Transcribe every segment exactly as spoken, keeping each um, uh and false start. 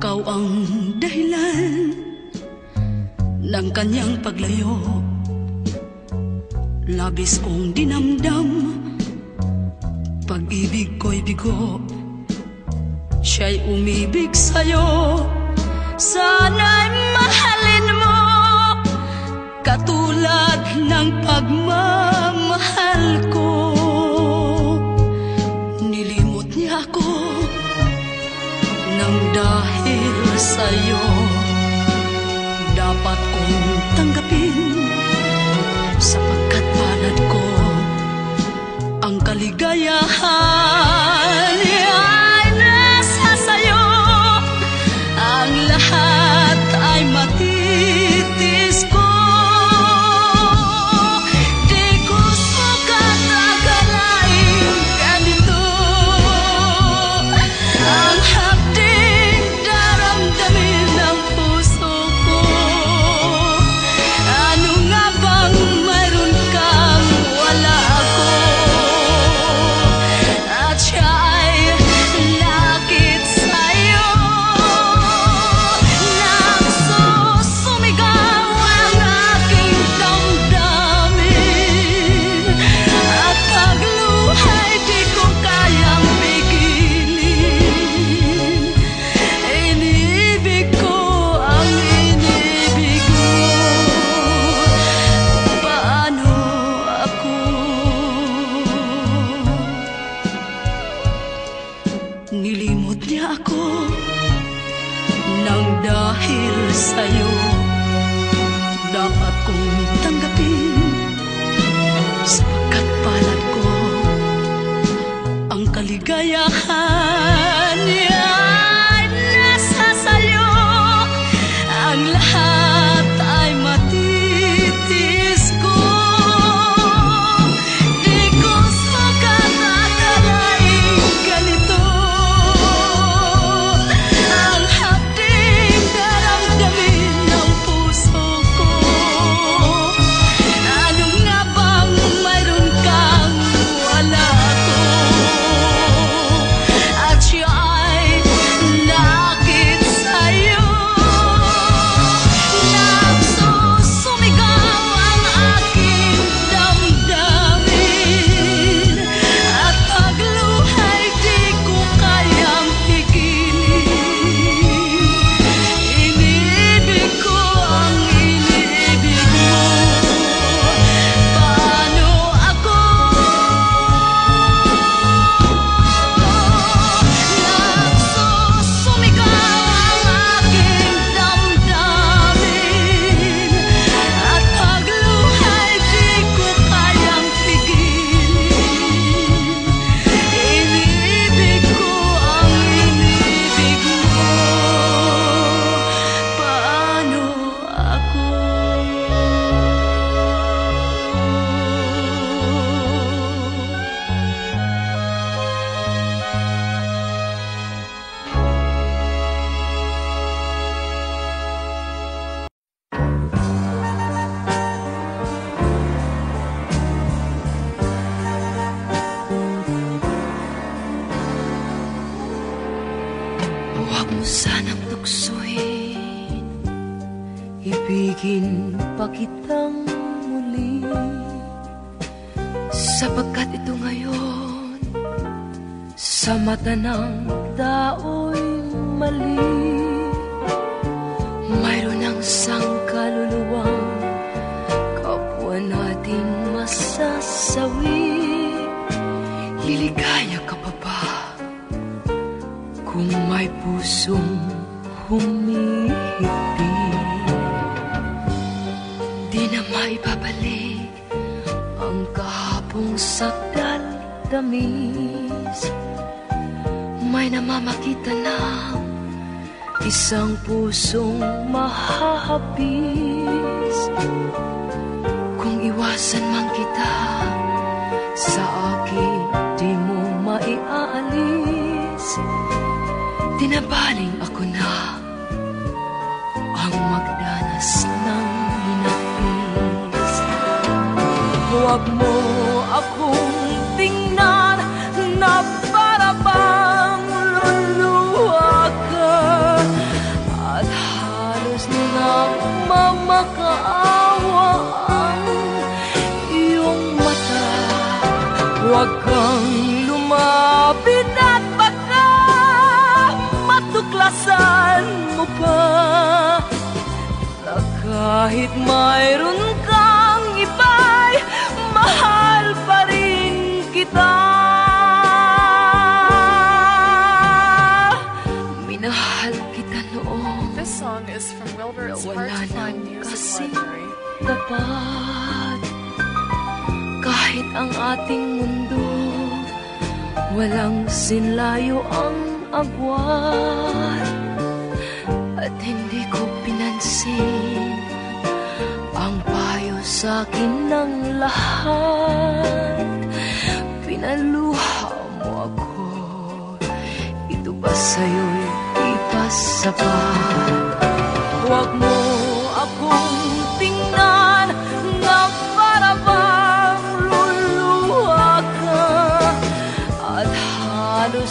Ikaw ang dahilan ng kanyang paglayo. Labis kong dinamdam, pag-ibig ko'y bigo. Siya'y umibig sa'yo, sana'y mahalin mo katulad ng pagmamahal ko. Nilimot niya ako nang dahil sa'yo. Dapat kong tanggapin sapagkat palad ko ang kaligayahan ay nasa sa'yo. Ang lahat ay matitis ko. Di ko sukat akalain ganito ang hapding daramdamin ng puso ko. Ano nga bang mayroon kang wala ako? At siya ay nakit sa'yo. Nagsusumigaw ang aking damdamin, at pagluhay di ko kayang pigilin. Inibig ko ang inibig mo. Paano ako? Nilimot niya ako nang dahil sa'yo. Dapat kong tanggapin sapagkat palad ko ang kaligayahan niya ay nasa sa'yo. Ang lahat ay matitis ko. Di ko sukat akalain ganito ang hapding daramdamin ng puso ko. Ano nga bang mayroon kang wala ako? At siya ay nakit sa'yo. Nagsusumigaw ang aking damdamin, at pagluhay di ko kayang pigilin. Inibig ko ang inibig mo. Paano ako? Nagsusumigaw ang aking damdamin, at pagluhay di ko kayang pigilin. Inibig ko ang inibig mo. Paano ako? Huwag mo sanang tuksoin, ibigin pa kitang muli, sapagkat ito ngayon sa mata ng tao'y mali. Mayroon ang sangkaluluwang kapwa natin masasawi. Liligaya ka pa ba kung may pusong humihigpit? Di na maibabalik ang kahapong sakdal tamis. May namamakita ng isang pusong mahahapis. Kung iwasan man kita, sa akin di mo maiaalis. Tinabaling ako na ang magdanas ng hinapis. Huwag mo akong tingnan na para bang luluwa ka. matuklasan mo pa na kahit mayroon kang iba'y mahal pa rin kita. Minahal kita noon. This song is from Wilbert's Hard to Find Music Library. Tapat kahit ang ating mundo walang sinlayo ang agwat, at hindi ko pinansin ang payo sa'kin ng lahat. Pinaluha mo ako, ito ba sa'yo'y ipasapat? Huwag mo akong tingnan na para bang luluha ka, at halos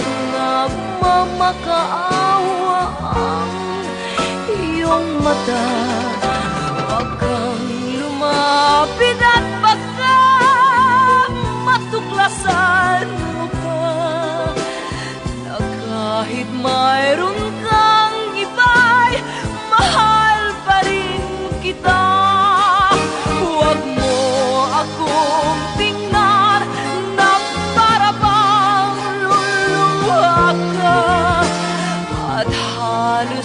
nagmamakaawa ang iyong mata. Huwag kang lumapit at baka matuklasan mo pa na kahit mayroon kang iba'y mahal pa rin kita. Huwag mo akong tingnan na para bang luluha ka, at halos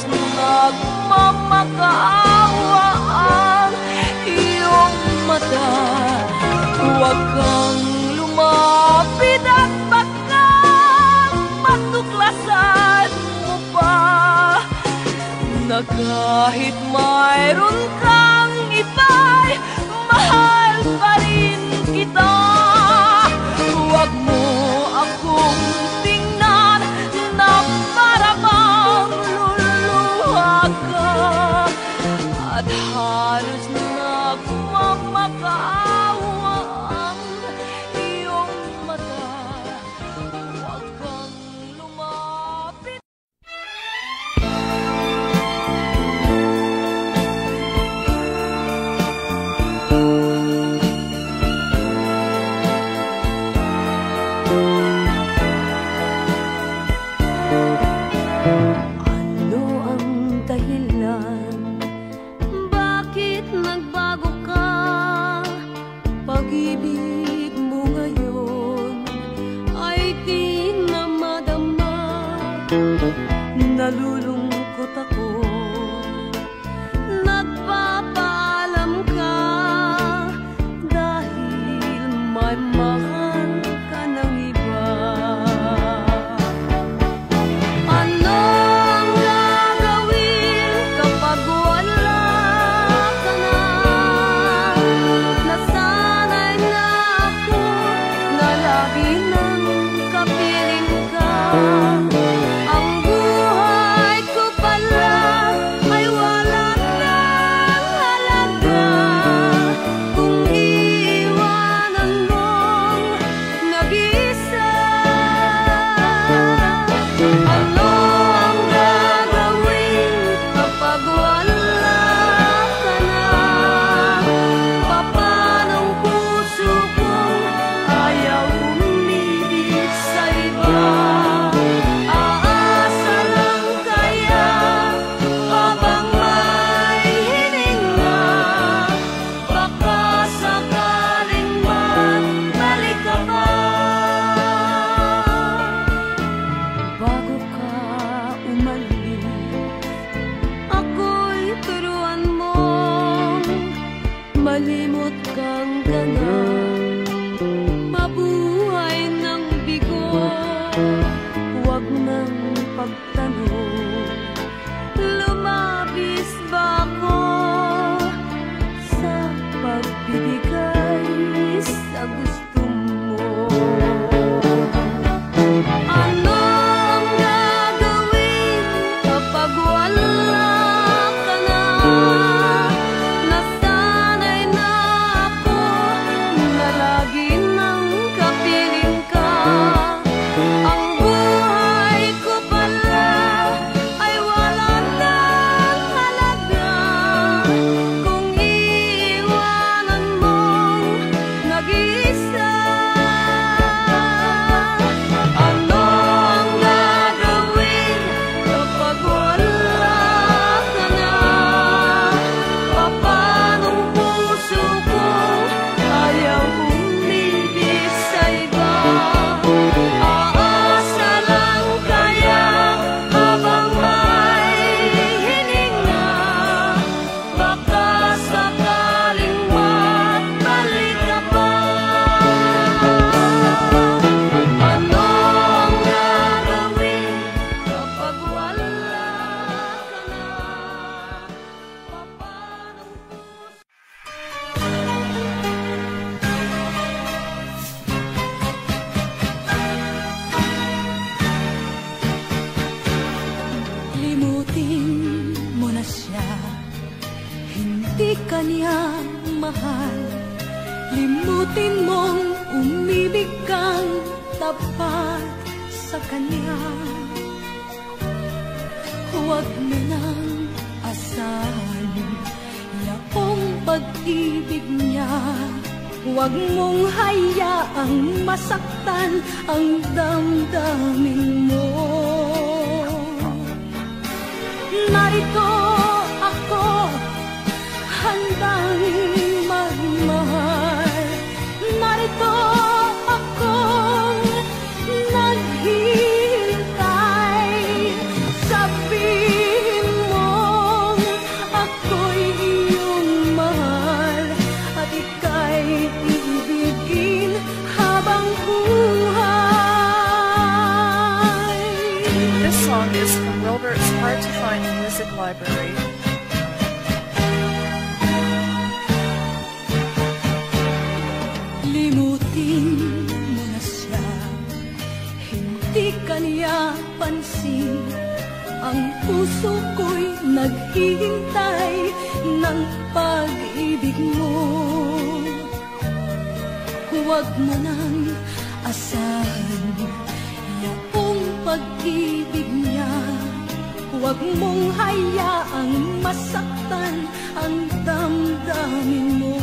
nagmamakaawa ang iyong mata. Huwag kang lumapit at baka matuklasan mo pa na kahit mayroon kang iba'y mahal pa rin kita. Huwag mo akong tingnan na para bang luluha ka, at halos nagmamakaawa ang iyong mata. Huwag kang lumapit. Ano ang dahilan? Bakit nagbago ka? Pag-ibig mo ngayon ay di na madama. Nalulungkot ako, nagpapaalam ka dahil may mahal ka ng iba. Ano ang gagawin kapag wala ka na? Nasanay na ako na lagi nang kapiling ka. Ang buhay ko pala Limutin mo na siya, hindi ka niya mahal. Limutin mong umibig kang tapat sa kanya. Huwag mo nang asahan yaong pag-ibig niya. Huwag mong hayaang masaktan ang damdamin mo. Narito ako, handang magmahal. Narito akong naghihintay. Sabihin mong ako'y iyong mahal at ika'y ibigin habang buhay. This song is from Wilbert's Hard to Find Music Library. Limutin mo na siya, hindi ka niya pansin. Ang puso ko'y naghihintay ng pag-ibig mo. Huwag mo nang asahan yaong pag-ibig niya. Huwag mong hayaang masaktan ang damdamin mo.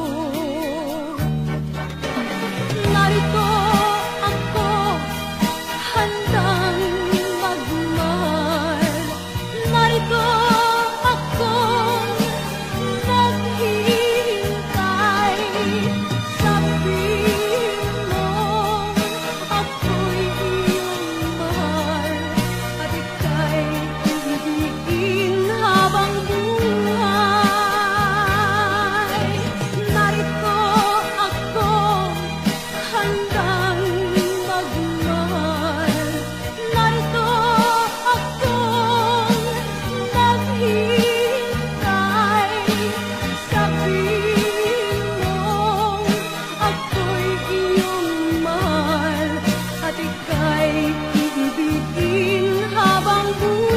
Narito ako, handang magmahal. Narito akong naghihintay. Sabihin mo ako'y iyong mahal at ika'y ibigin habang buhay. Narito ako, handang magmahal. Narito akong naghihintay. Sabihin mo ako'y iyong mahal at ika'y ibigin habang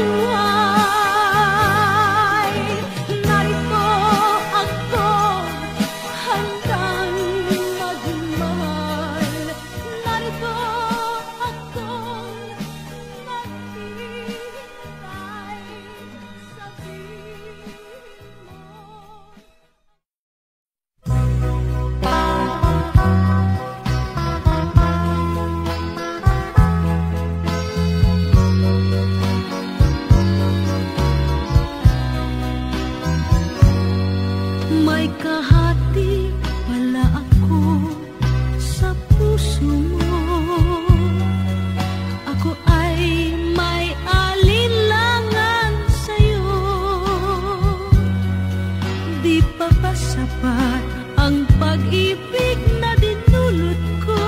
buhay. Narito ako, handang magmahal. Narito akong naghihintay. Sabihin mo may kahati pala ako sa puso mo. Ako ay may alinlangan sa'yo. Di pa ba sapat ang pag-ibig na dinulot ko?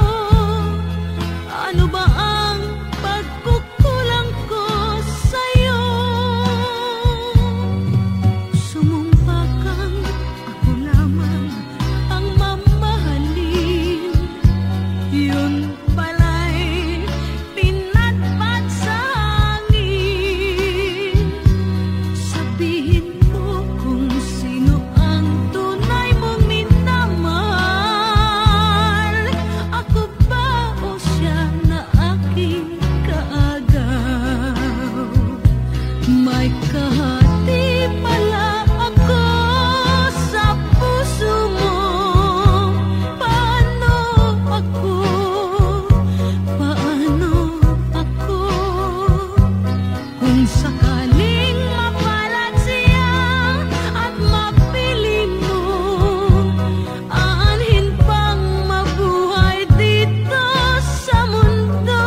Ano ba ang pagkukulang ko sa'yo? Sumumpa kang ako lamang ang mamahalin. Yun pala'y pinatpat sa hangin. Sabihin mo kung sino ang tunay mong minamahal. Ako ba o siya na aking kaagaw? May kahati pala ako sa puso mo. Paano ako? Paano ako? Kung sakaling mapalat siya at mapili mo, aanhin pang mabuhay dito sa mundo.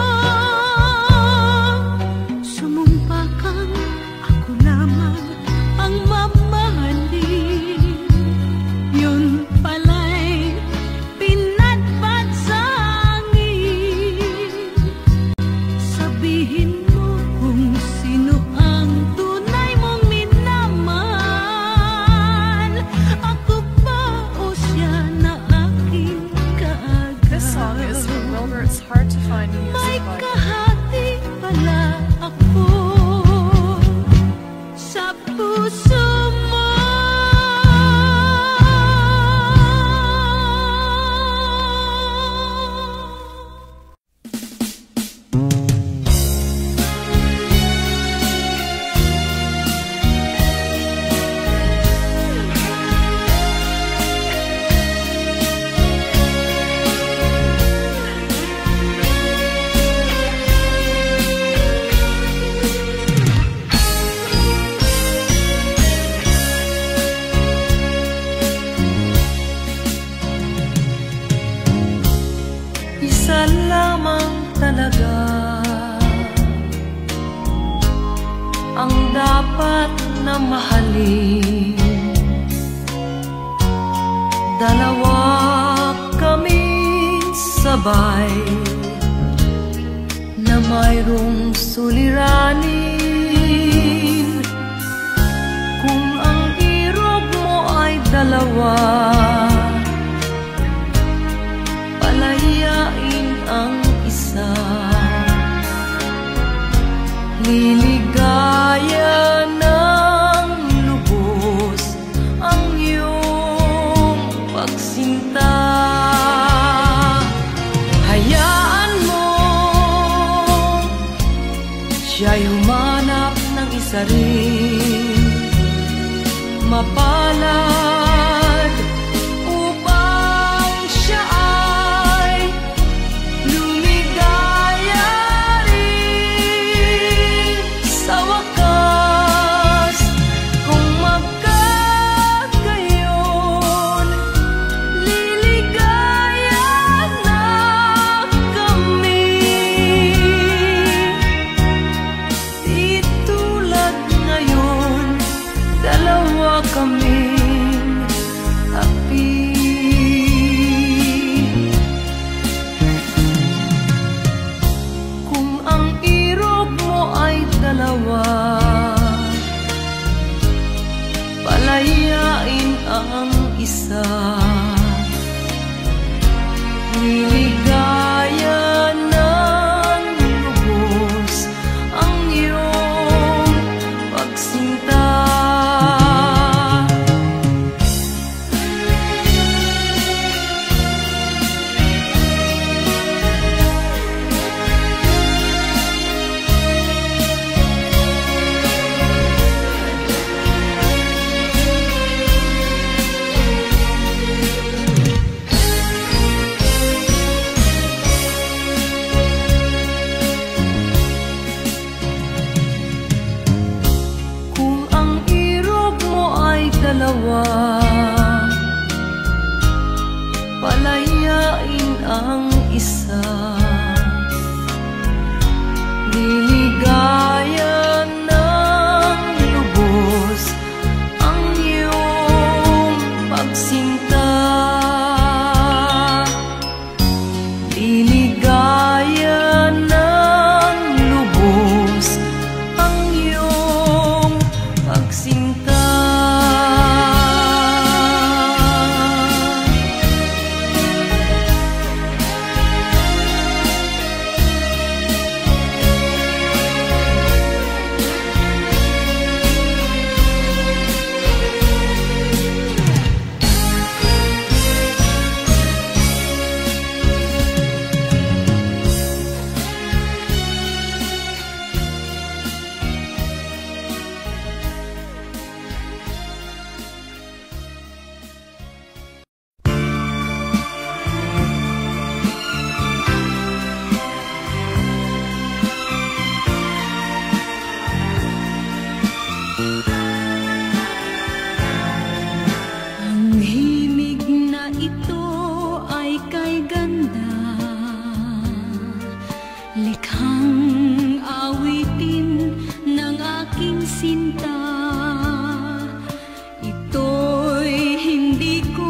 Sumumpa kang ako lamang ang mamahalin. Yun pala'y pinatpat sa hangin. Sabihin mo kung sino ang ang dapat na mahalin. Dalawa kaming sabay na mayroong suliranin. Kung ang irog mo ay dalawa, palayain ang isa. Liligaya ng lubos ang iyong pagsinta. Hayaan mo siya'y humanap ng isa rin, mapalad upang siya ay lumigaya rin sa wakas. Kung magkagayon, liligaya na kami. Di tulad ngayon, dalawa kaming api. Kung ang irog mo ay dalawa, palayain ang isa. Liligaya ng lubos ang iyong pagsinta. Kung ang irog mo ay dalawa, palayain ang isa. Liligaya ng lubos ang iyong pagsinta. Liligaya ng lubos ang iyong pagsinta. Ang himig na ito ay kay ganda, likhang awitin ng aking sinta. Ito'y hindi ko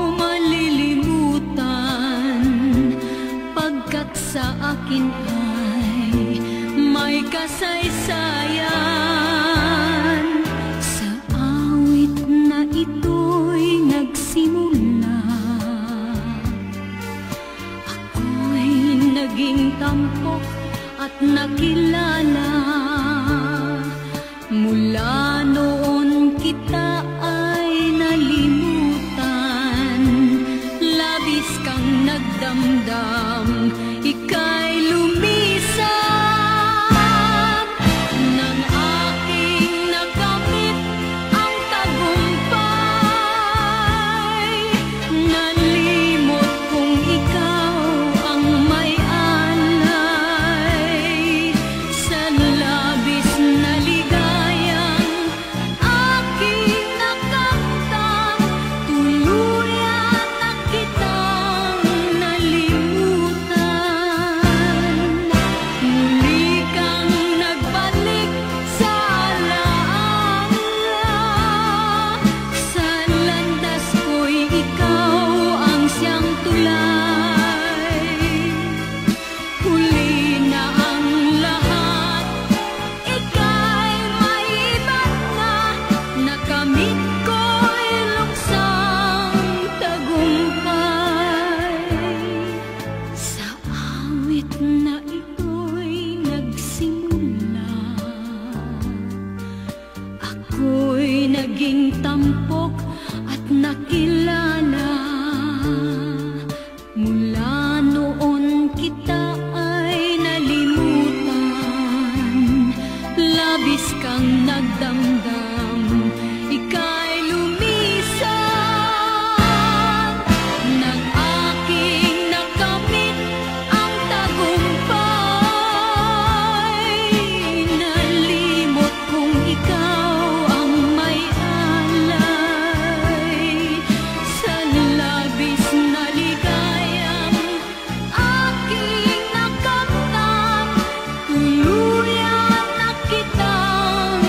malilimutan, pagkat sa akin ay may kasaysayan. naging tampok at nakilala. Mula noon kita ay nalimutan, labis kang nagdamdam, ika'y lumisan. Nang aking nakamit ang tagumpay, nalimot kong ikaw ang may alay. Sa labis na ligayang aking nakamtan, tuluyan na kitang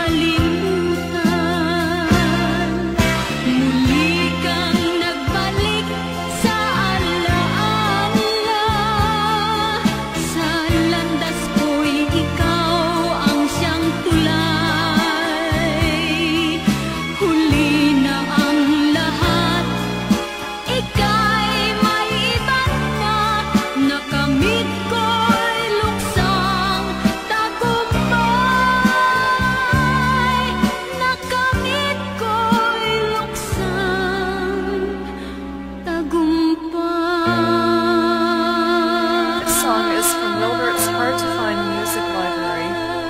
nalimutan. Muli kang nagbalik sa alaala, sa landas ko'y ikaw ang siyang tulay. Huli na ang lahat, ika'y may iba na, nakamit ko'y luksang tagumpay. Nakamit ko'y luksang tagumpay. This song is from Wilbert's Hard to Find Music Library.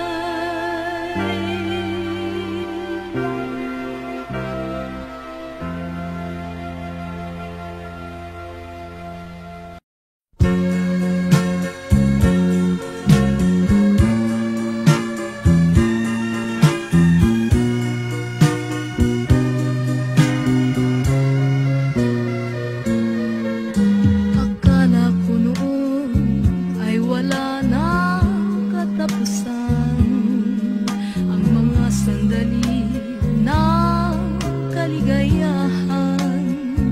Akala ko noon ay wala na katapusan ang mga sandali ng kaligayahan.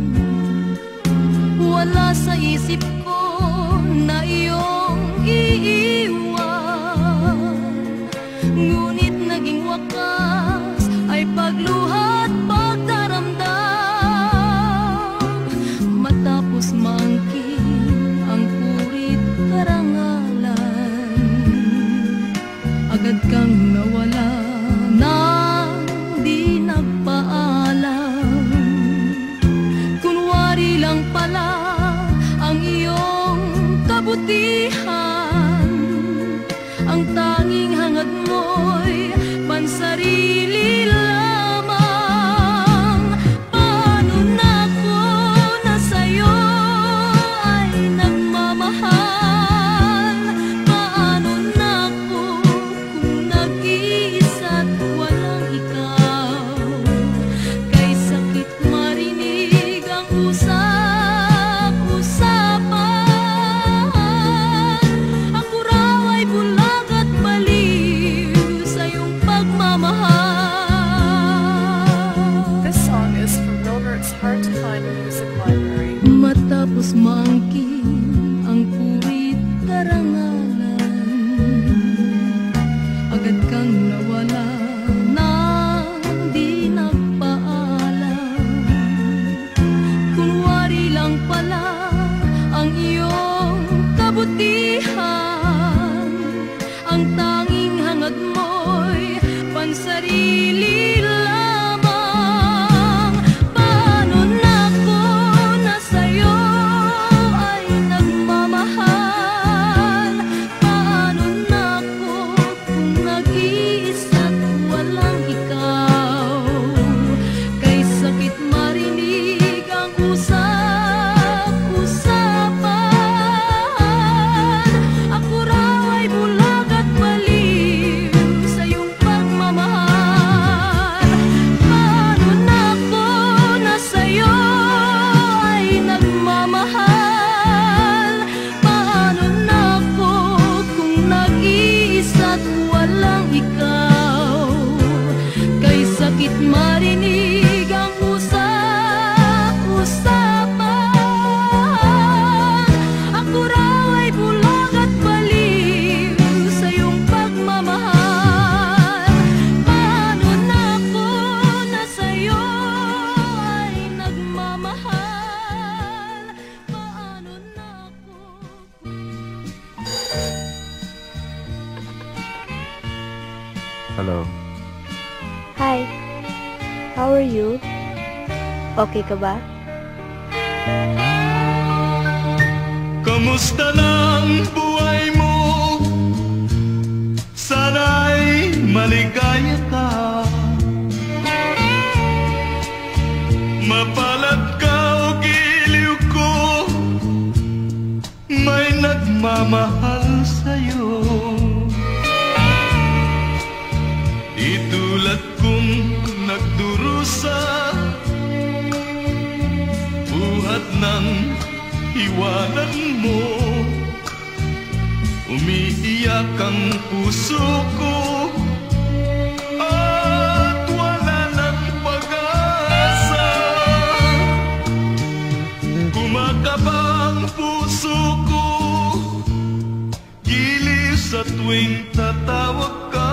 Wala sa isip ko na iyong iiwan, ngunit naging wakas ay pagluhat, pagdaramdam. Matapos maangkin ang purit karangalan, agad kang nawala nang di nagpaalam. Kunwari lang pala ang iyong kabutihan, ang tanging hangad mo'y pansarili lamang. Paano na ko na sa'yo ay nagmamahal? Paano na ko kung nag-iisa't walang ikaw? Kay sakit marinig ang usap-usapan, ako raw ay bulag at baliw sa iyong pagmamahal. This song is from Wilbert's Hard to Find Music Library. Matapos maangkin ang puwit karangalan, agad kang nawala nang di nagpaalam. Kunwari lang pala ang iyong kabutihan, ang tanging hangad mo'y pansarili lamang. Paano na ko na sa'yo ay nagmamahal? Paano na ko kung nag-iisa't walang ikaw? Kay sakit marinig ang usap-usapan, ako raw ay bulag at baliw sa iyong pagmamahal. Paano na ko na sa'yo ay nagmamahal? Paano na ko kung nag-iisa't walang ikaw? Kay sakit marinig ang usap-usapan, ako raw ay bulag at baliw sa iyong pagmamahal. Paano na ko na sa'yo ay nagmamahal? Paano na ko Hello. Hi. How are you? Okay ka ba? Kamusta na ang buhay mo? Sana'y maligaya ka. Mapalad ka o giliw ko, may nagmamahal sa'yo. Di tulad kong nagdurusa, buhat ng iwanan mo. Umiiyak ang puso ko at wala ng pag-asa. Kumakaba ang puso ko, giliw sa tuwing tatawag ka.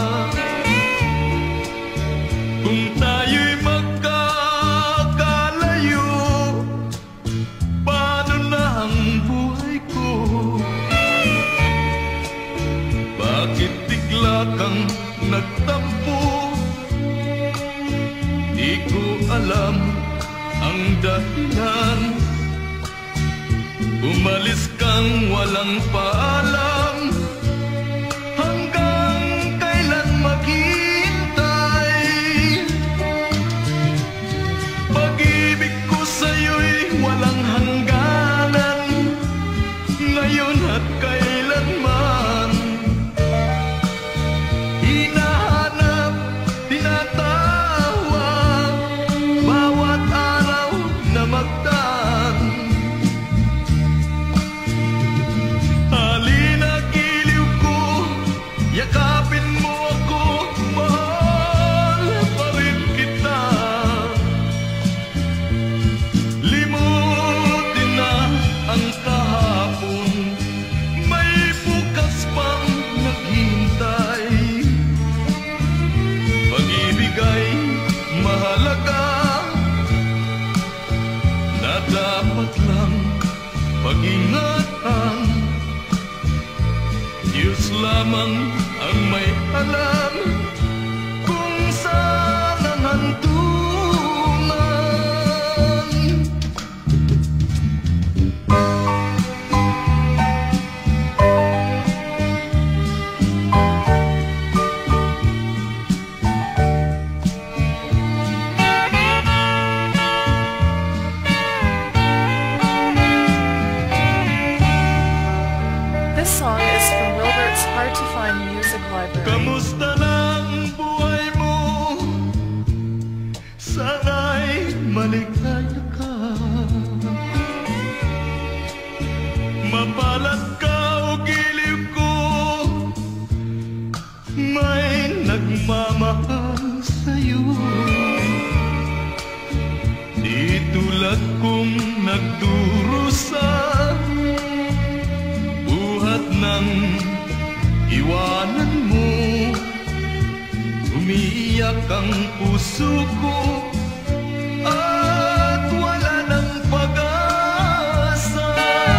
Kung tayo'y magkakalayo, paano na ang buhay ko? Bakit bigla kang nagtampo? Di ko alam ang dahilan. Umalis kang walang paalam. Hanggang kailan maghintay? Pag-ibig ko sa'yo'y walang hangganan, ngayon at kailanman. Hinahanap, tinatawag, bawat araw na magdaan. Halina giliw ko, yakapin mo ako, mahal pa rin kita. Limutin na ang kahapon, may bukas pang naghintay. Pag-ibig ay mahalaga, na dapat lang pag-ingatan. Diyos lamang ang may alam kung saan ang hantungan. This song is from Wilbert's Hard to Find Music Library. Kamusta na ang buhay mo? Sana'y maligaya ka. Mapalad ka o giliw ko, may nagmamahal sa'yo. Di tulad kong nagdurusa, buhat ng iwanan mo. Umiiyak ang puso ko at wala ng pag-asa.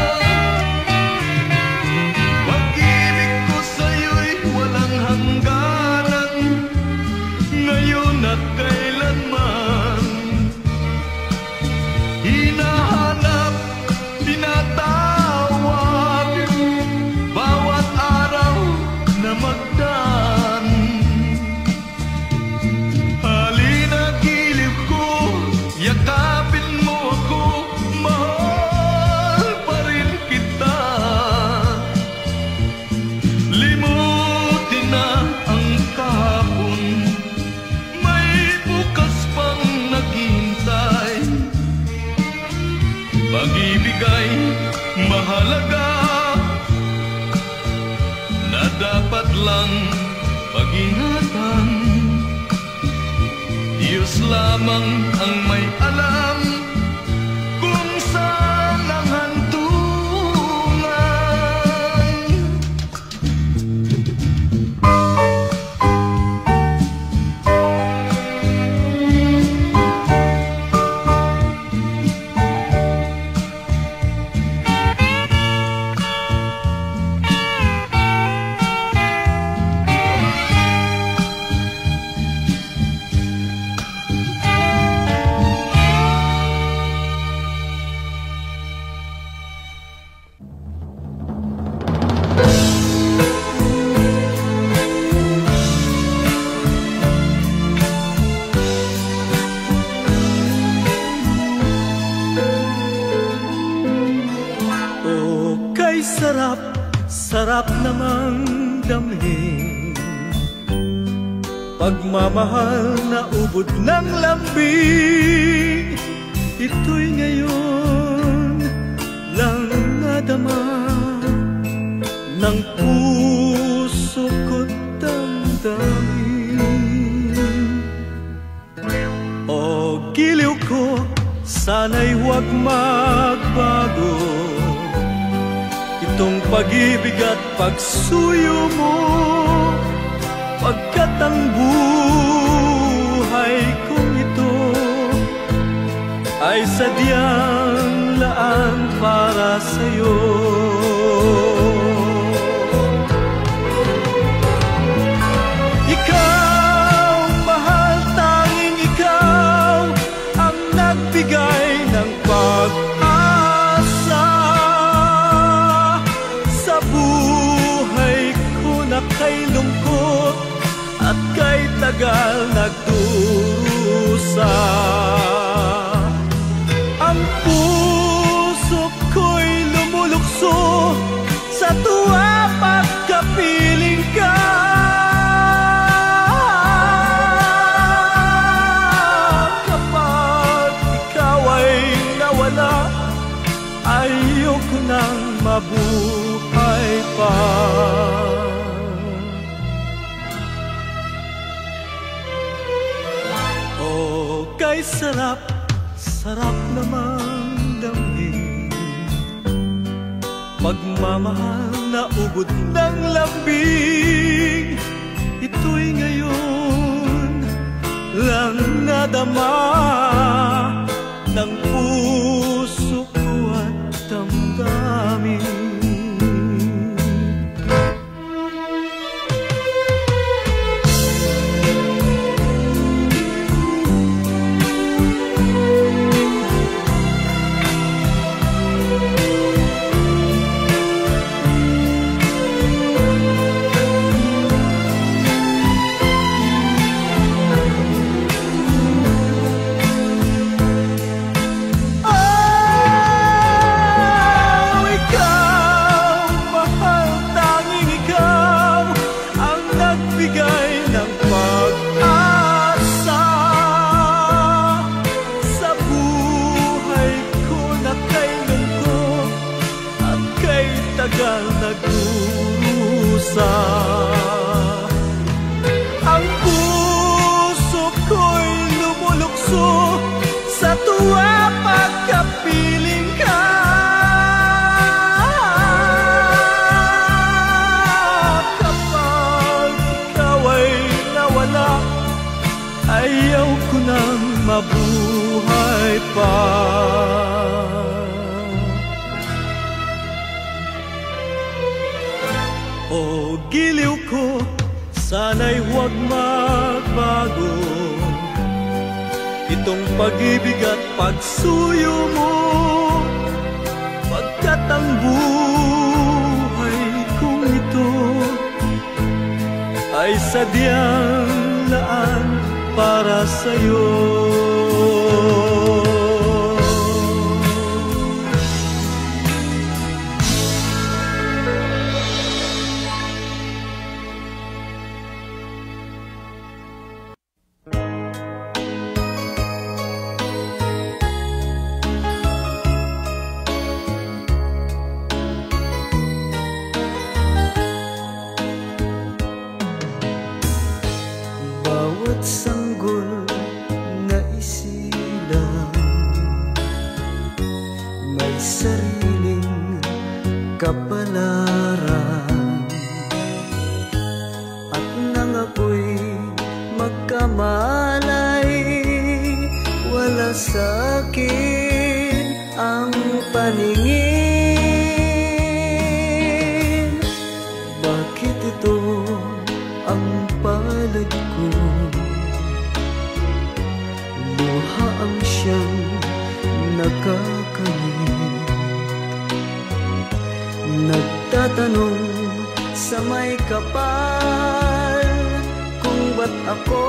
Pag-ibig ko sa'yo'y walang hangganan, ngayon at kailanman. Hinahanap, tinatawag, bawat araw na magdaan. Halina giliw ko, yakapin mo ako, mahal pa rin kita. Limutin na ang kahapon, may bukas pang naghintay. Pag-ibig ay mahalaga, na dapat lang pag-ingatan. Diyos lamang ang may alam kung saan ang hantungan. sarap namang damhin, pagmamahal na ubod ng lambing. Ito'y ngayon lang nadama ng puso ko't damdamin. O giliw ko, sana'y huwag magbago itong pag-ibig at pagsuyo mo, pagkat ang buhay kong ito ay sadyang laan para sa'yo. Ikaw, mahal, tanging ikaw ang nagbigay ng pag-asa sa buhay ko na kay lungkot at kay tagal nagdurusa. Ang puso ko'y lumulukso sa tuwa pagkapiling ka. Kapag ikaw ay nawala, ayoko nang mabuhay pa. Oh, kay sarap, sarap namang damhin, pagmamahal na ubod ng lambing. Ito'y ngayon lang nadama ng puso ko at damdamin. Nagdurusa ang puso ko'y lumulukso sa tuwa pagkapiling ka. Kapag ikaw ay nawala, ayaw ko nang mabuhay pa. O giliw ko, sana'y huwag magbago itong pag-ibig at pagsuyo mo, pagkat ang buhay kong ito ay sadyang laan para sa'yo. Bawat sanggol na isilang may sariling kapalaran, at nang ako'y magkamalay, wala sa'kin ang paningin. Bakit ito ang palad ko? Luha ang siyang nakakalit, nagtatanong sa may kapal kung ba't ako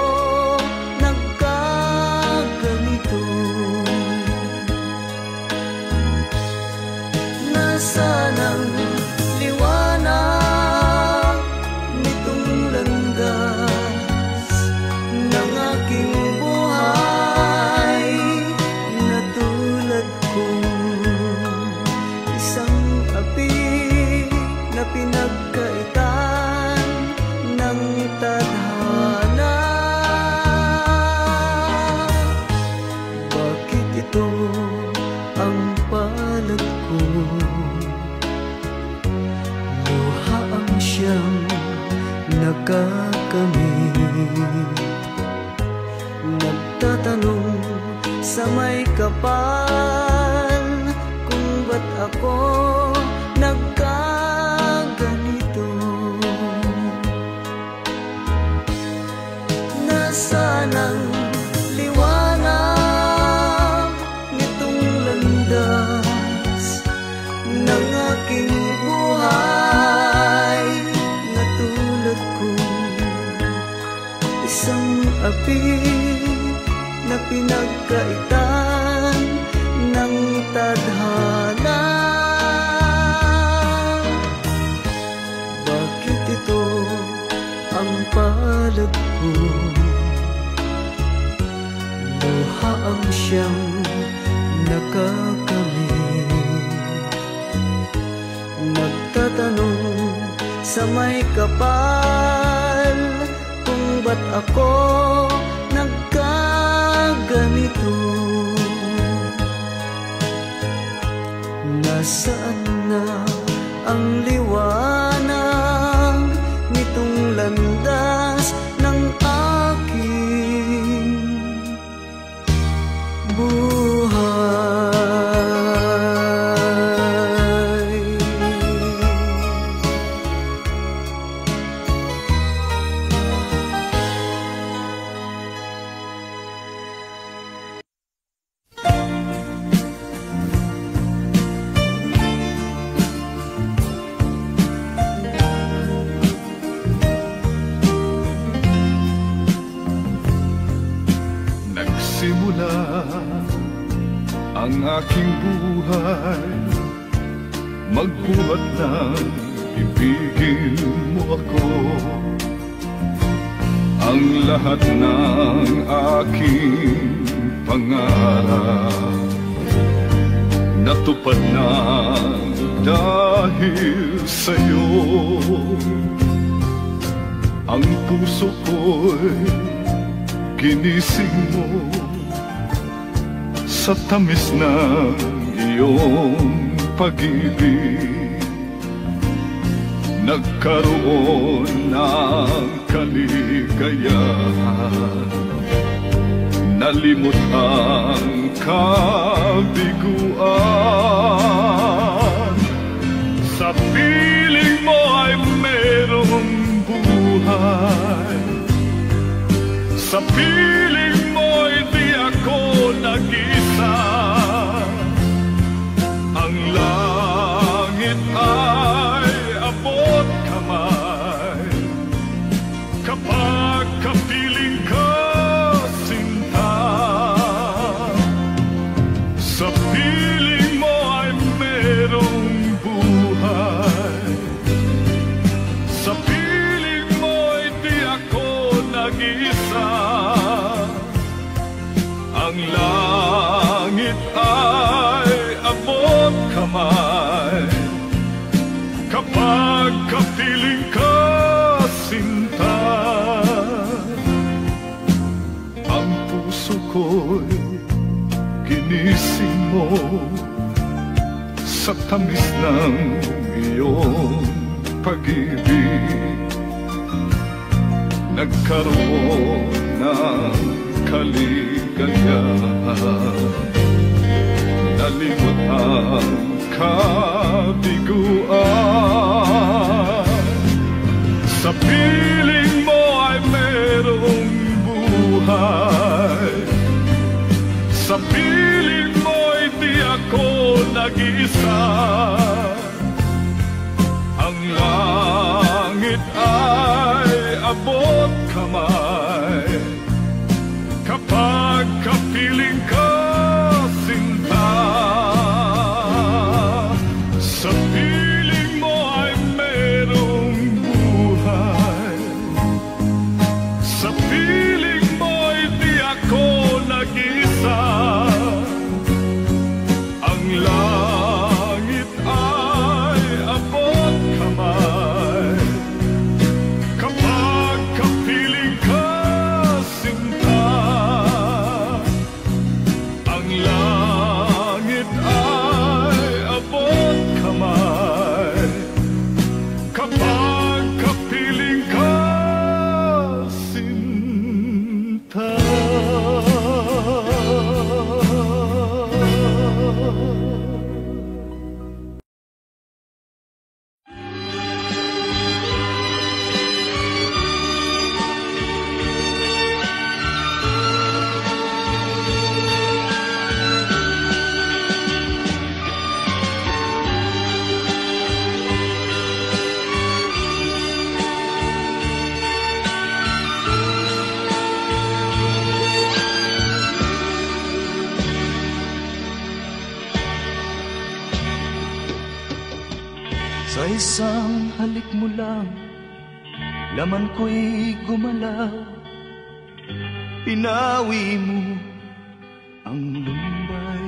nagkaganito. Nasaan ang liwanag Nagtatanong sa may kapal kung ba't ako nagkaganito. Nasaan ang liwanag nitong landas ng aking buhay? Na tulad ko, isang api na pinagkaitan ng tadhana. Bakit ito ang palad ko? Luha ang siyang nakakamit. Nagtatanong sa may kapal kung ba't ako nagkaganito. Nasaan na ang liwanag nitong landas ng aking buhay? Nagsimula ang aking buhay, magbuhat ng ibigin mo ako. Ang lahat ng aking pangarap natupad na dahil sa'yo. Ang puso ko'y ginising mo sa tamis ng iyong pag-ibig. Nagkaroon ng kaligayahan, nalimot ang kabiguan. Sa piling mo ay merong buhay, sa piling mo'y di ako nag-isa. Ang langit ay abot kamay kapag kapiling ka, sinta. Sa piling mo ay merong buhay, sa piling mo'y di ako nag-isa. Ang langit ay abot kamay kapag kapiling ka, sinta. Ang puso ko'y ginising mo sa tamis ng iyong pag-ibig. Nagkaroon ng kaligayahan, nalimot ang kabiguan. Sa piling mo ay merong buhay, sa piling mo'y di ako nag-isa. Ang langit ay abot kamay kapag kapiling ka, sinta. Sa piling mo ay merong buhay, sa piling mo'y di ako nag-isa. Ang langit ay abot kamay kapag kapiling ka, sinta. Ang langit ay abot kamay kapag kapiling ka, sinta. isang halik mo lang, laman ko'y gumalaw. Pinawi mo ang lumbay.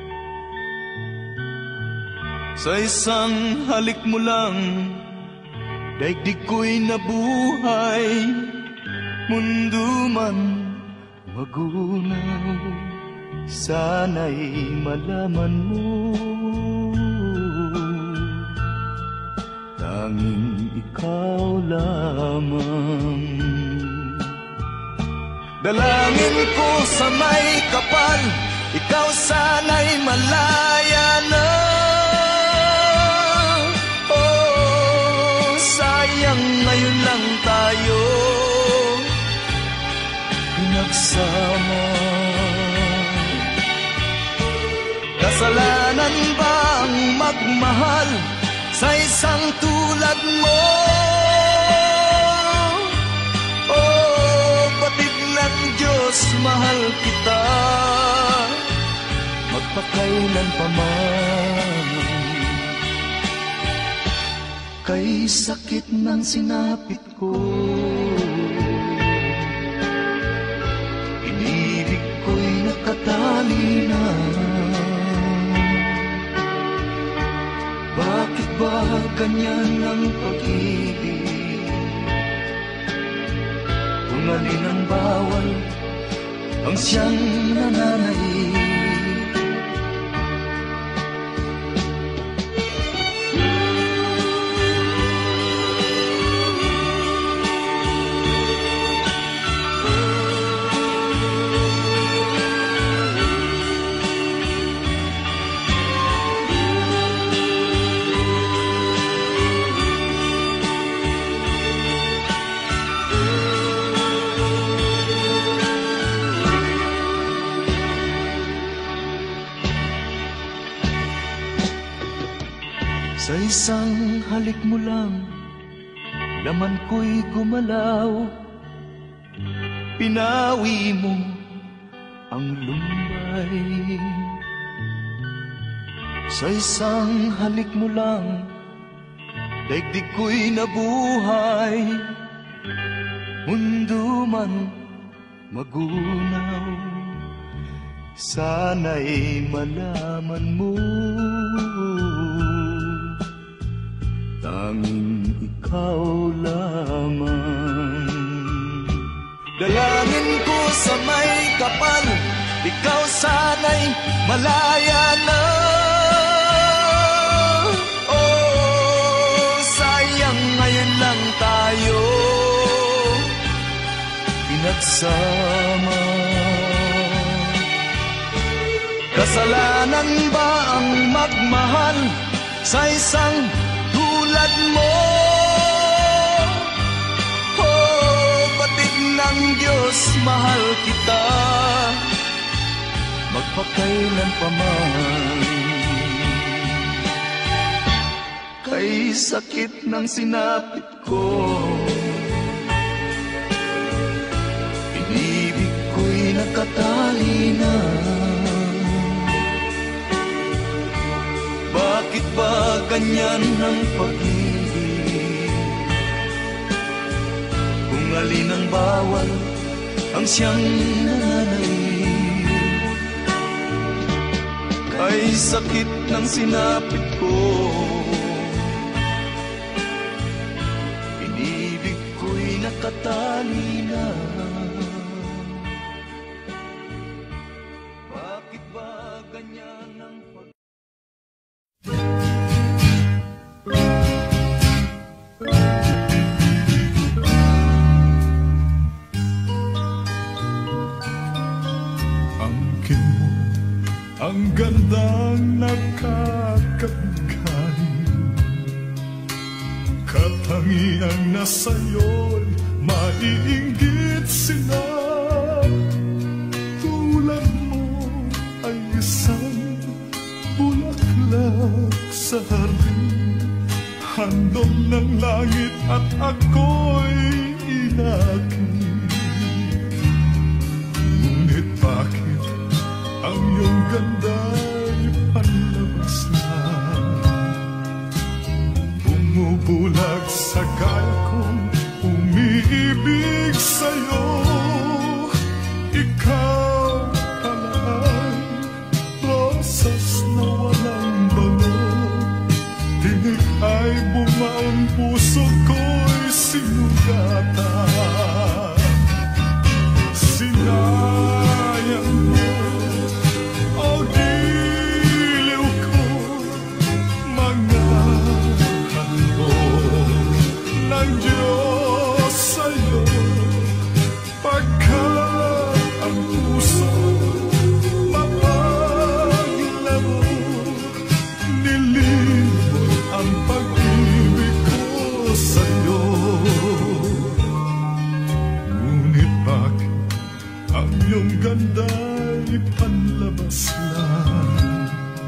Sa isang halik mo lang, daigdig ko'y nabuhay. Mundo man magunaw, sana'y malaman mo, tanging ikaw lamang. Dalangin ko sa may kapal, ikaw sana'y malaya na. Oh, sayang ngayon lang tayo pinagsama. Kasalanan ba ang magmahal sa isang tulad mo? Oh, batid ng Diyos, mahal kita magpakailan pa man. Kay sakit ng sinapit ko, inibig ko'y nakatali na. Bakit ba ganyan ang pag-ibig? Kung alin ang bawal, ang siyang nananaig. Sa isang halik mo lang, laman ko'y gumalaw. Pinawi mo ang lumbay. Sa isang halik mo lang, daigdig ko'y nabuhay. Mundo man magunaw, sana'y malaman mo, tanging ikaw lamang. Dalangin ko sa may kapal, ikaw sana'y malaya na. Oh, sayang ngayon lang tayo pinagsama. Kasalanan ba ang magmahal sa isang tulad mo? Oh, batid ng Diyos, mahal kita magpakailan pa man. Kay sakit ng sinapit ko, inibig ko'y nakatali na. Bakit ba ganyan ang pag-ibig? Kung alin ang bawal, ang siyang nananaig. Kay sakit ng sinapit ko, inibig ko'y nakatali na. Bakit ba ganyan ang pag- Ang gandang nakakabigay, katangiang nasa'yo'y maiinggit sila. Tulad mo ay isang bulaklak sa hardin, handog ng langit at ako'y inakit. Ngunit bakit ang iyong ganda'y panlabas na? Bungo ikaw pala ay rosas na walang bango. Tinig ay bunga, ang puso ko'y sinugatan. Sinayang mo, o giliw ko, mga handog ng Diyos sa'yo. Pagkat ang puso mapaglaro, nilimot ang pag-ibig ko sa'yo. Ngunit bakit ang iyong ganda'y panlabas lang,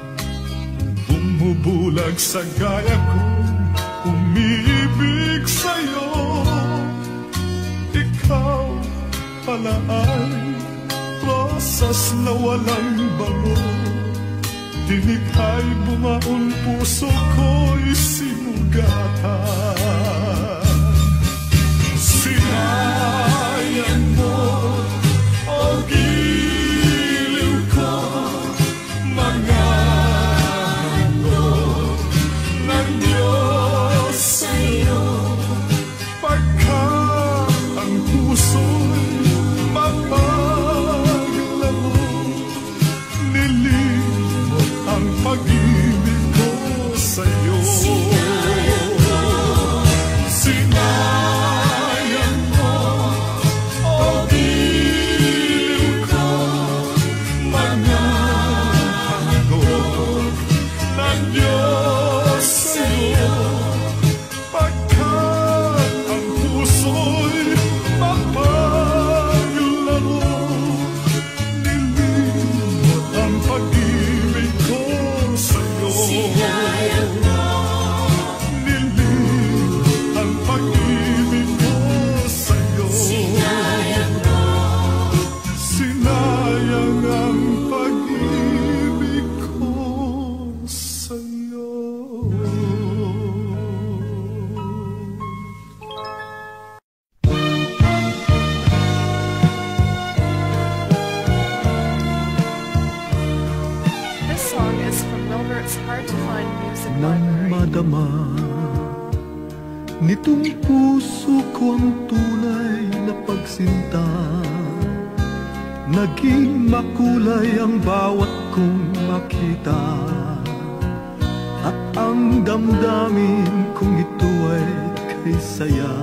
bumubulag sa gaya kong umiibig sa'yo. Ikaw pala ay rosas na walang bango. Tinig ay bumaon, puso ko'y sinugatan. Sinayang mo, o giliw ko, mga handog ng Diyos sa'yo. Pagkat ang puso'y mapaglaro, nilimot ang pag-ibig ko sa'yo. Sinayang mo, o giliw ko, mga handog ng Diyos sa'yo. Pagkat ang puso'y mapaglaro, nilimot ang pag-ibig ko sa'yo. Nilimot ang pag-ibig ko sa'yo. Sinayang ang pag-ibig ko sa'yo. This song is from Wilbert's Hard to Find Music Nang Library. madama nitong puso ko ang tunay na pagsinta, naging makulay ang bawat kong makita, at ang damdamin kong ito ay kay saya.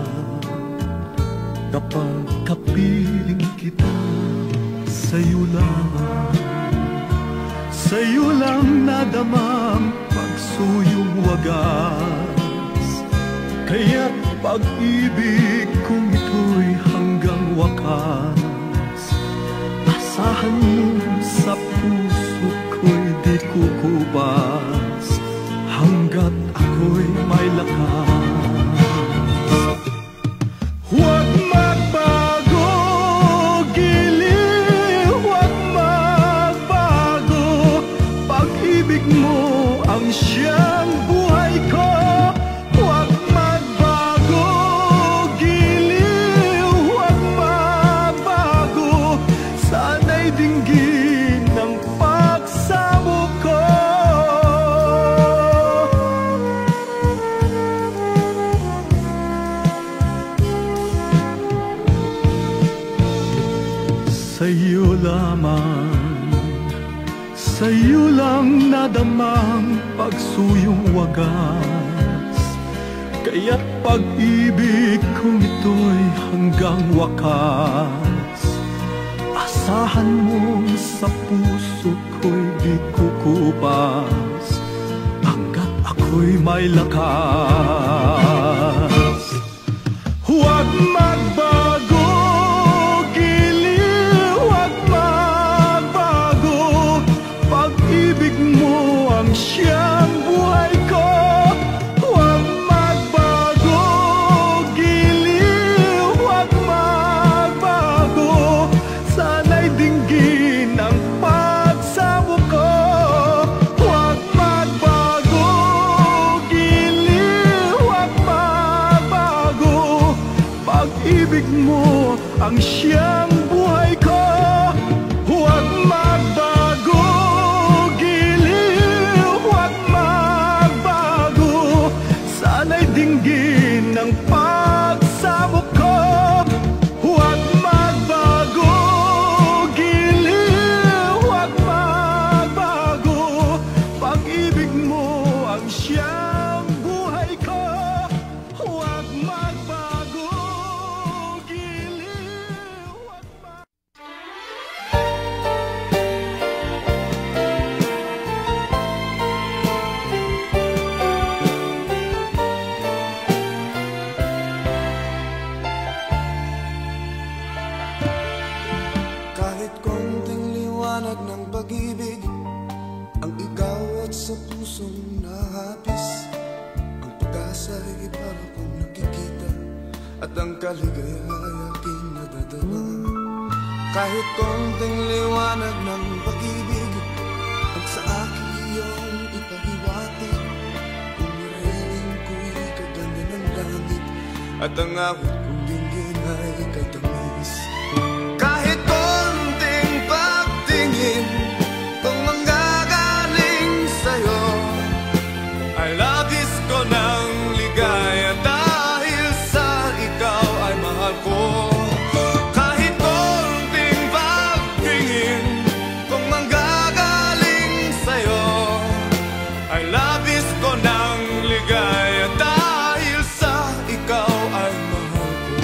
Kapag kapiling kita, sa'yo lang, sa'yo lang nadama ang pagsuyong wagas. Kaya't pag-ibig kong ito'y hanggang wakas. Asahan mo sa puso ko'y di kukubas, hanggat ako'y may lakas. Huwag magbago, giliw, huwag magbago. Pag-ibig mo ang siyang buhay ko. Huwag magbago, giliw, huwag magbago. Sana'y dinggin ng pagsamo ko. Sa'yo lamang, sa'yo lang nadamang pagsuyong wagas. Kaya't pag-ibig kong ito'y hanggang wakas. Asahan mo sa puso ko'y di kukupas, hanggat ako'y may lakas. Huwag magbago, giliw, huwag magbago. Pag-ibig mo ang siyang buhay ko. Huwag magbago, giliw, huwag magbago. Sana'y dinggin ang pagsamo ko. Huwag magbago, giliw, huwag magbago. Pag-ibig mo ang siyang buhay ko. Kahit konting liwanag ng pag-ibig ang ikaw at sa pusong nahapis, ang pag-asa ay para kong nakikita at ang kaligaya ay aking nadadama. Kahit konting liwanag ng pag-ibig ang sa akin iyong ipahiwati, kung nirahin ko'y kaganda ng langit at ang awit kong dinggin ay kay tamis. Kahit konting pagtingin kung manggagaling sa'yo, ay labis ko ng ligaya dahil sa ikaw ay mahal ko. Kahit konting pagtingin kung manggagaling sa'yo, ay labis ko ng ligaya dahil sa ikaw ay mahal ko.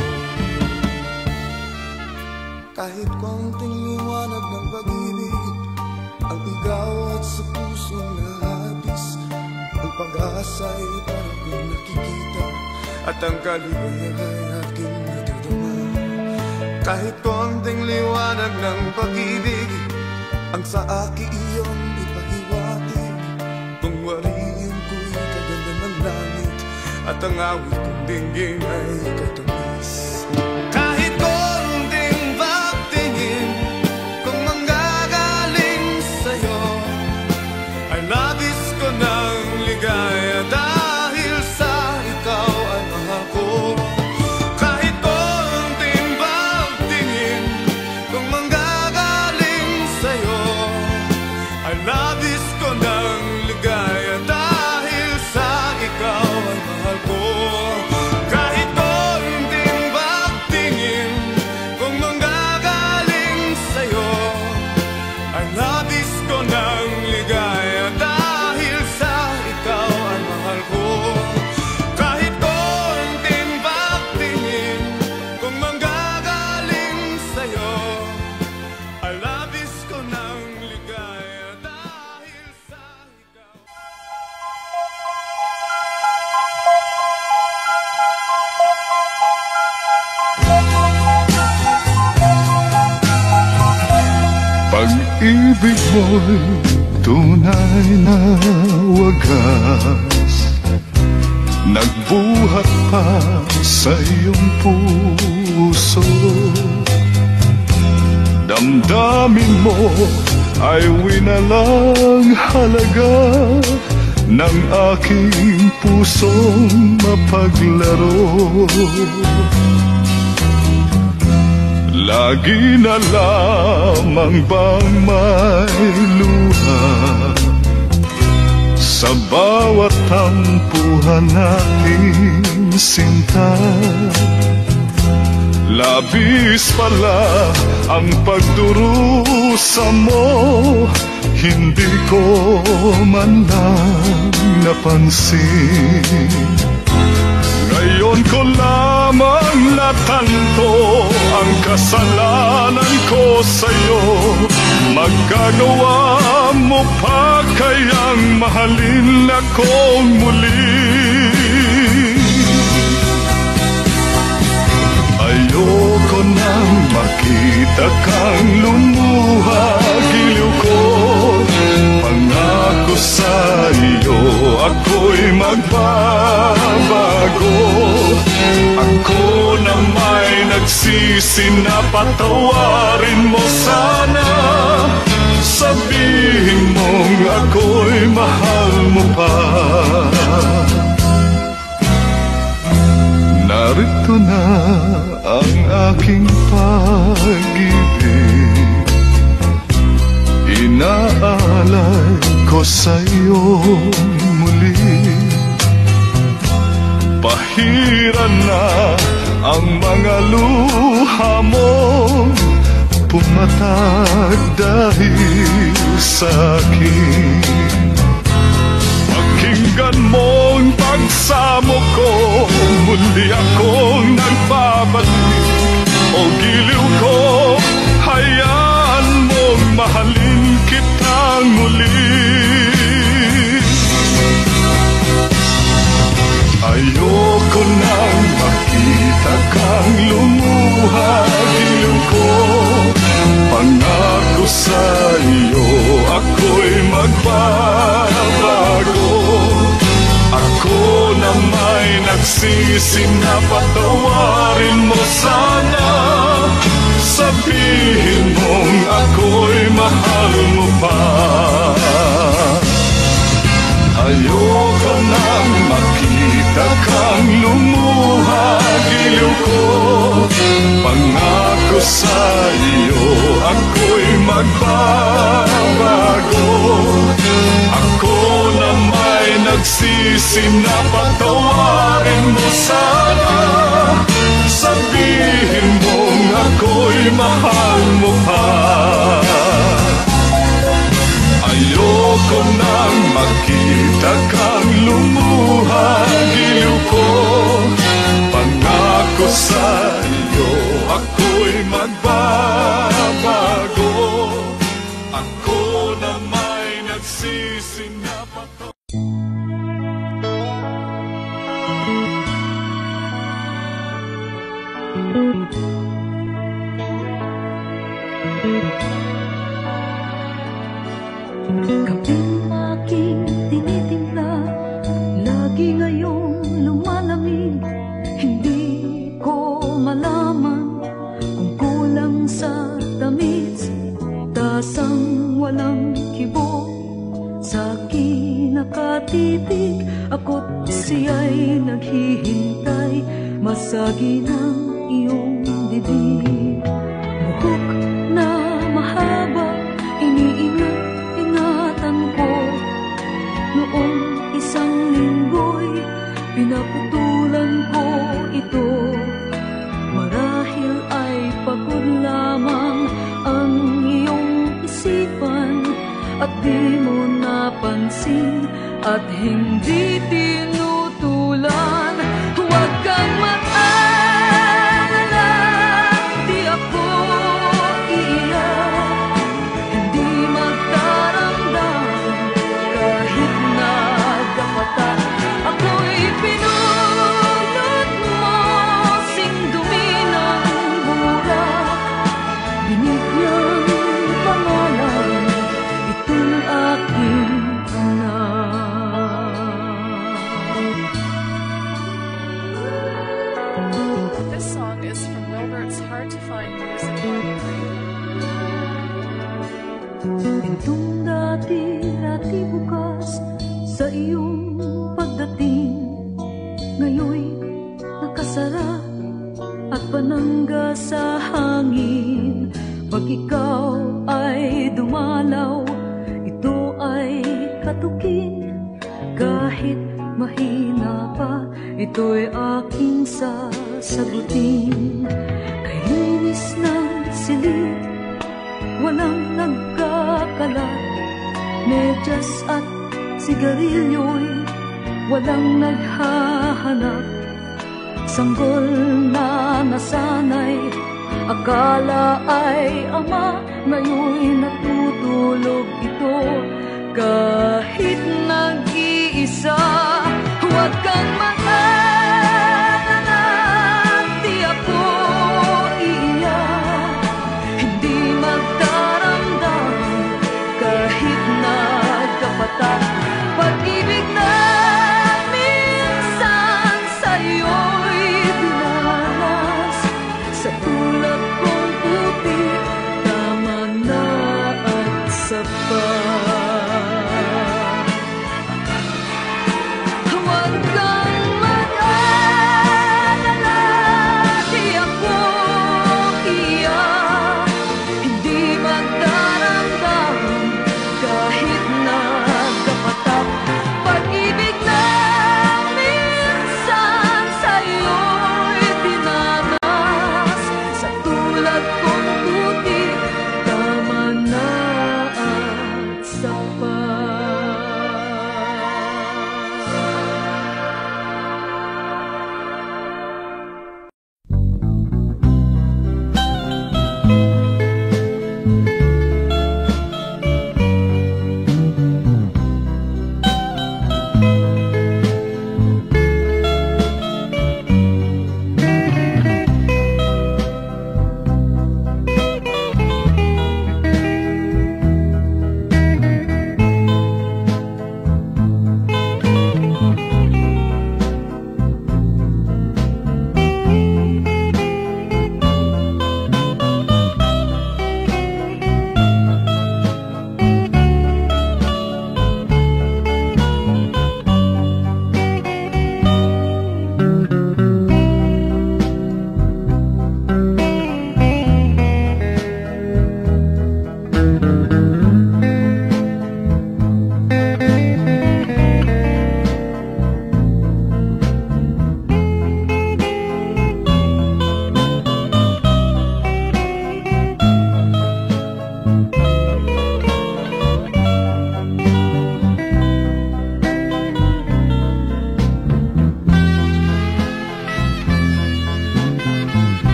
Kahit konting liwanag ng pag-ibig ang igaw at sa pusong nahapis, ang pag-asa ay para kong nakikita at ang kaligaya ay aking nadadama. Kahit konting liwanag ng pag-ibig ang sa akin iyong ipahiwati, kung wariin ko'y kaganda ng langit at ang awit kong dinggin ay kay tamis. Kahit konting pagtingin kung manggagaling sa'yo, ay labis ko ng ligaya dahil sa ikaw ay mahal ko. Kahit konting pagtingin kung manggagaling sa'yo, ay labis ko ng ligaya dahil sa ikaw ay mahal ko. Kahit konting pagtingin kung manggagaling sa'yo, ay labis ko ng ligaya dahil sa ikaw ay mahal ko. Kahit konting pagtingin kung manggagaling sa'yo, ay labis ko ng ligaya dahil sa ikaw. Pag-ibig mo'y tunay na wagas, nagbuhat pa sa iyong puso. Damdamin mo ay winalang halaga ng aking pusong mapaglaro. Lagi na lamang bang may luha sa bawat tampuhan nating sinta? Labis pala ang pagdurusa mo, hindi ko man lang napansin. Ngayon ko lamang natanto ang kasalanan ko sa'yo. Magagawa mo pa kayang mahalin akong muli? Ayoko nang makita kang lumuha, giliw ko. Pangako sa iyo ako'y magbabago. Ako na may nagsisi na patawarin mo sana. Sabihin mong ako'y mahal mo pa. Narito na ang aking pag-ibig, inaalay ko sa'yo muli. Pahiran na ang mga luha mo, pumatag dahil sa'kin. Pakinggan mo ang pagsamo ko, muli akong nagbabalik. O giliw ko, hayaan mong mahalin kitang muli. Ayoko nang makita kang lumuha, giliw ko. Pangako nagsisi na patawarin mo sana. Sabihin mong ako'y mahal mo pa. Ayoko nang makita kang lumuha, giliw ko. Pangako sa iyo, ako'y magbabago. Ako na may nagsisi na patawarin mo sana. Sabihin mong ako'y mahal mo pa. Ayoko nang makita kang lumuha, giliw ko. Pangako sa iyo, ako'y magbabago. Ako na may nagsisi na patawarin. Gabing aking tinitimpla, lagi ngayong lumalamig. Hindi ko malaman kung kulang sa tamis, tasang walang kibo. Sa akin nakatitig, ako't siya'y naghihintay. Masagi ng iyong dibdib, buhok na mahaba, iniingat-ingatan ko. Noong isang linggo'y pinaputulan ko ito. Marahil ay pagod lamang ang iyong isipan, at di mo napansin at hindi tinutulan. Huwag kang mag-alala, di ako iiyak. Hindi magdaramdam kahit nagkapatan. Ako'y pinulot mo, sing dumi ng burak. Binigyang pangalan itong aking anak. This song is from Wilbert's Hard to Find Music Library. Pintong dati-dati bukas sa iyong pagdating, ngayon'y nakasara at panangga sa hangin. Pag ikaw ay dumalaw, ito ay katukin. Kahit mahina pa, ito'y aking sasagutin. Kainis ng silid, walang nagkakalat. Medyas at sigarilyo'y walang naghahanap. Sanggol na nasanay, akala ay ama, ngayon'y natutulog ito. Kahit nag-iisa, huwag kang mag-alala, di ako iiyak. Hindi magdaramdam kahit nagkapatan. Pag-ibig na minsan sa'yo'y dinanas, sa tulad kong puti, tama na at sapat.